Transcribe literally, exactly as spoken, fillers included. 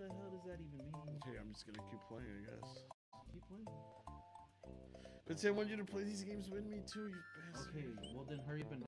the hell does that even mean? Okay, I'm just gonna keep playing, I guess. Keep playing. But say I want you to play these games with me too, you bastard. Okay, well then hurry up and